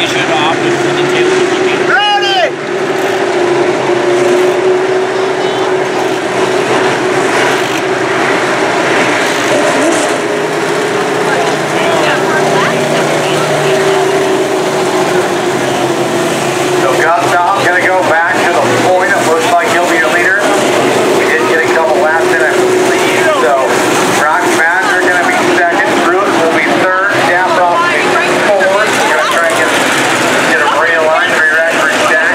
you should have opted for the tail indicator. Ready! So Gustav's going to go back to the point. It looks like he'll be your leader. We did get a couple laps in, I believe. So Rock Badger going to be second. Bruce will be third. Daproff will be fourth. We're going to try and get a rail line to be ready for Jack.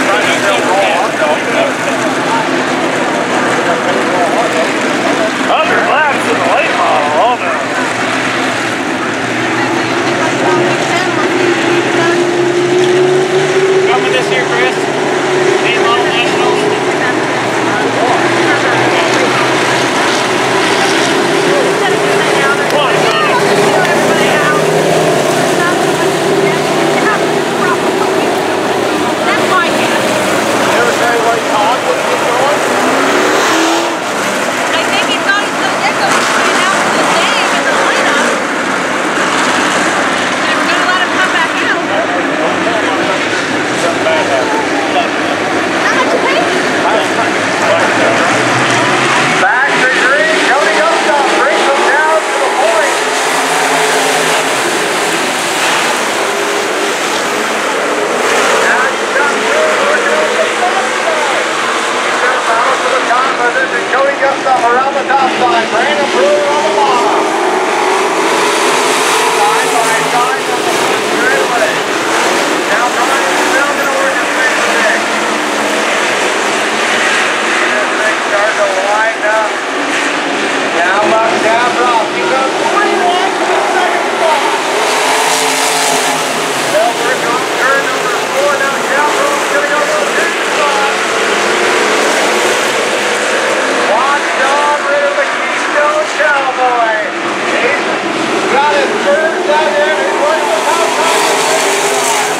Under laps in the late model, all day. Coming this year, Chris. Late model nationals. Back to green. Cody Gustav brings them down to the point. Now you've got Bruce working on the top side. He's going to battle for the top position. Cody Gustav around the top side. Brandon Brewer on the bottom. Side by side on the front straightaway. Now Brian is still going to work his way to six. Start to line up. Now Buck Daproff. He goes 3 wide to the second spot. They'll work on turn number 4. Now Daproff's going to go to the 2nd spot. Watchdog rid of the Keystone Cowboy. He's got his first out there. He's going to the top side of the 2nd spot.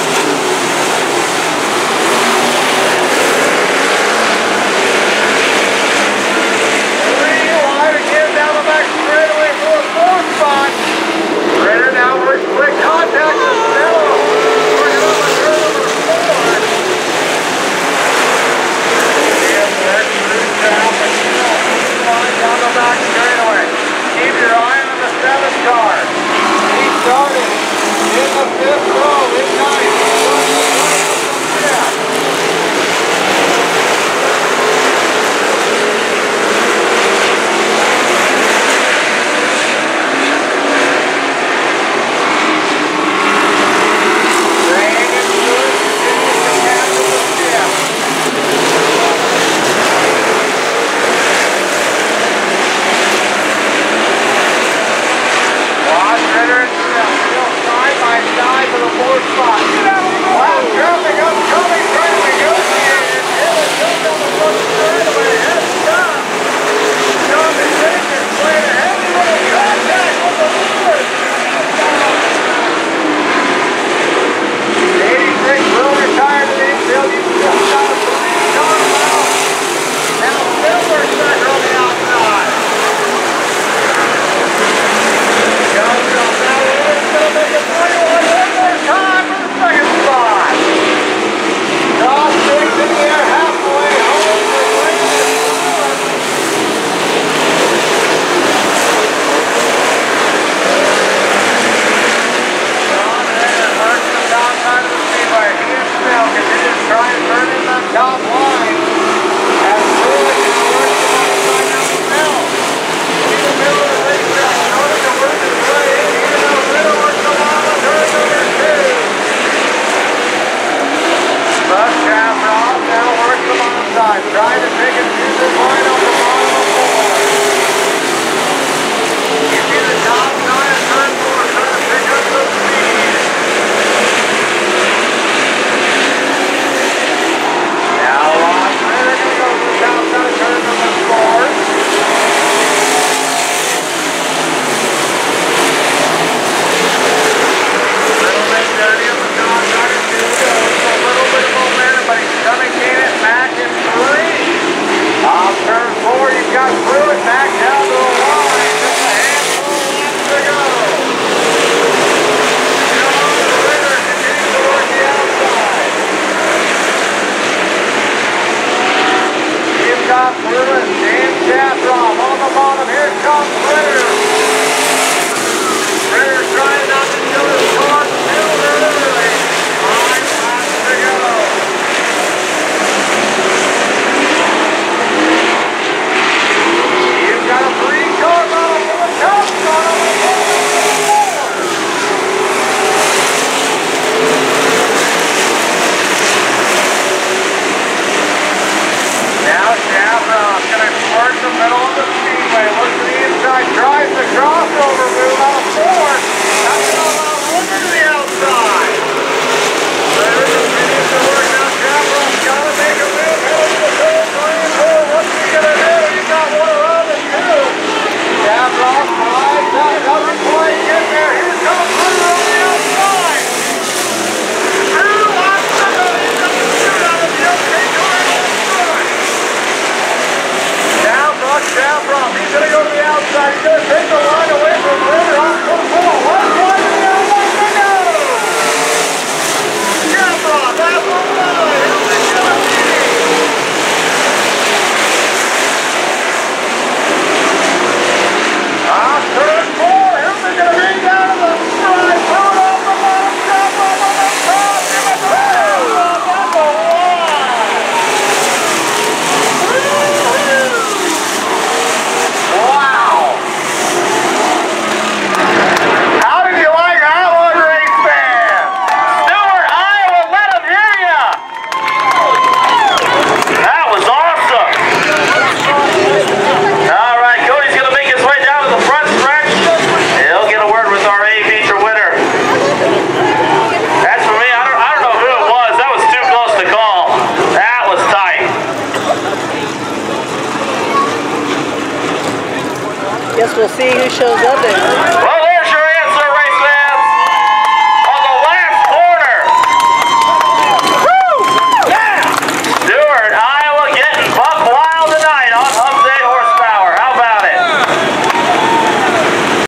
Down the back straightaway for a 4th spot. Ritter now works quick contact with Snell. Working on the turn number 4. And there's Bruce down the line down the back straightaway. Keep your eye on the 7th car. He started in the 5th row in 9th. Trying to take it to the line on the bottom of 4. He's in the top 9 at turn 4, trying to pick up some speed. Now Ross Ritter going to go to the top side of turn number 4. A little bit dirty on the top side of 2. A little bit of momentum, but he's going to get it back in 3. Off turn 4. out on the speedway. Look to the inside, drives the crossover move out of four. That's about looking to the outside. There continues to work now. Chaparral's got to make a move. Heading to the third green hole. What's he going to do? He's got one around the two. Chaparral drives out. Doesn't quite get there. Here comes Ruder on the outside. Ruder wants to go. He's got the shoot out of the okay door inside. Down Buck Chaparral. He's going to go to the outside. He's going to take the line away from Ruder. Off to the ball. Left line to the outside. No! Chaparral, that's one line. He'll be killing me. Turn four. Hilton going to bring down to the stride. Throw it off the bottom. Chaparral on the top. Give it to Chaparral. That's a wow. How did you like that one, race fan? Stewart, Iowa, let them hear ya. That was awesome. All right, Cody's going to make his way down to the front stretch. He'll get a word with our A feature winner. As for me, I don't know who it was. That was too close to call. That was tight. Guess we'll see who shows up there. Well,